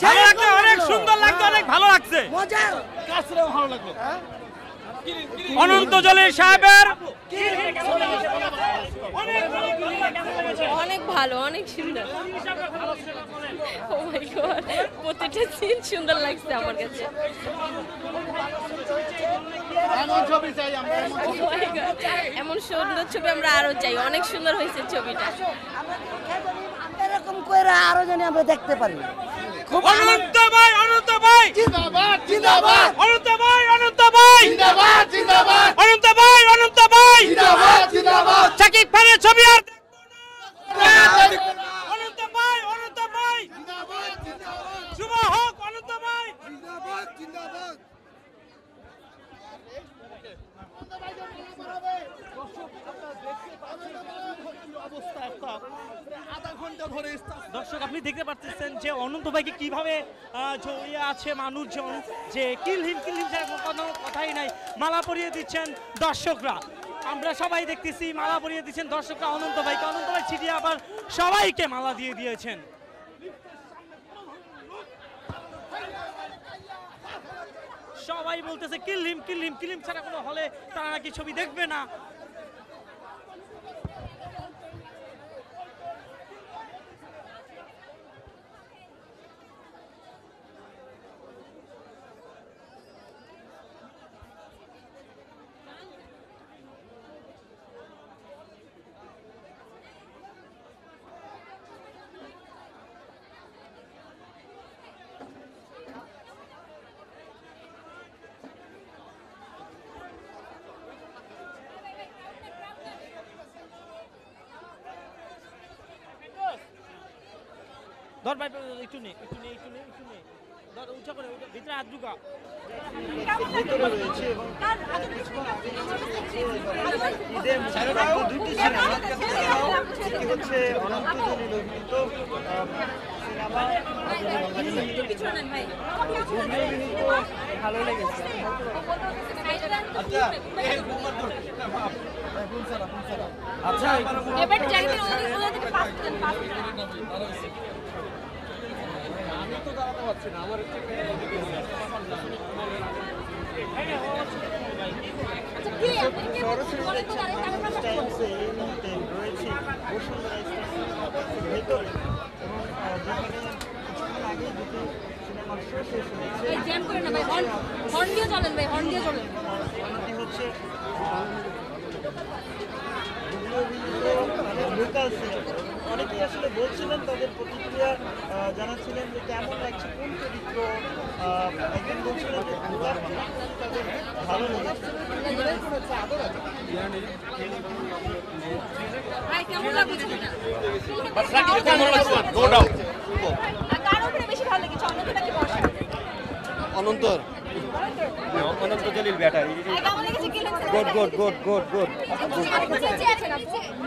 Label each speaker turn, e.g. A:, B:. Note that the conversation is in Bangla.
A: ভালো লাগছে, অনেক সুন্দর লাগছে, অনেক ভালো লাগছে,
B: মজা।
C: কাছেও ভালো লাগলো।
A: অনন্ত জলিল সাহেবের
D: অনেক ভালো, অনেক সুন্দর। ও মাই গড, প্রতিটা সিন সুন্দর লাগছে আমার কাছে।
C: এমন ছবি চাই আমরা।
D: ও মাই গড, এমন সুন্দর ছবি আমরা আরো চাই। অনেক সুন্দর হয়েছে ছবিটা।
B: এরকম করে আরো জানি আমরা দেখতে পারি। খুব
A: অনন্ত ভাই, অনন্ত ভাই
C: জিন্দাবাদ জিন্দাবাদ
A: অনন্ত ভাই, অনন্ত ভাই
C: জিন্দাবাদ জিন্দাবাদ
A: অনন্ত ভাই, অনন্ত ভাই
C: জিন্দাবাদ জিন্দাবাদ।
A: শাকিব খানের ছবি আর দেখবো না।
C: জিন্দাবাদ
A: অনন্ত ভাই, অনন্ত ভাই
C: জিন্দাবাদ।
A: শুভ হোক অনন্ত ভাই।
C: জিন্দাবাদ জিন্দাবাদ।
A: দর্শক আপনি দেখতে পাচ্ছেন যে অনন্ত ভাইকে কিভাবে জড়িয়ে আছে মানুষজন, যে কিলহিম কোনো কথাই নাই, মালা পরিয়ে দিচ্ছেন দর্শকরা। আমরা সবাই দেখতেছি মালা পরিয়ে দিচ্ছেন দর্শকরা অনন্ত ভাইকে। অনন্ত ভাই ছিটিয়ে আবার সবাইকে মালা দিয়ে দিয়েছেন। সবাই বলতেছে কিলহিম কিলহিম কিলহিম ছাড়া কোনো হলে তারা নাকি ছবি দেখবে না। ধর ভাই একটু নে, একটু নে, একটু নে, একটু নে, ধর উঁচা করে ভিতরে হাত ঢুকা।
E: দুটি সিনেমা একটি হচ্ছে অনন্ত জলিল অভিনীত সিনেমা, ভালো লেগেছে। আচ্ছা টাইমসে এই মুহূর্তে রয়েছি বসুন্ধরা স্টেশনের ভেতরে এবং যেখানে কিছুক্ষণ আগেই দুটি সিনেমার শো শেষ হয়েছে। অন্যটি হচ্ছে লোকাল সিনেমা। অনেকেই আসলে বলছিলেন তাদের প্রতিক্রিয়া জানাচ্ছিলেন যে কেমন লাগছে, কোন চরিত্র। একজন বলছিলেন যে দুবার তাদের ভালো লেগেছে।
F: Ananta Jalil battery good good good good good